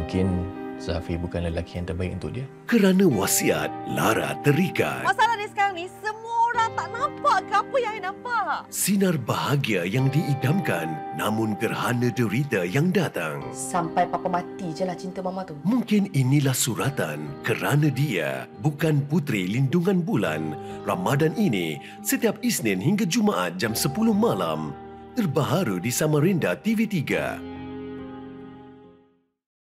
Mungkin Zafi bukan lelaki yang terbaik untuk dia. Kerana wasiat, Lara terikat. Masalah dia sekarang ni, semua orang tak nampak ke apa yang I nampak? Sinar bahagia yang diidamkan, namun gerhana derita yang datang. Sampai papa mati je lah cinta mama tu. Mungkin inilah suratan kerana dia bukan puteri lindungan bulan. Ramadan ini, setiap Isnin hingga Jumaat jam 10 malam. Terbaharu di Samarinda TV3.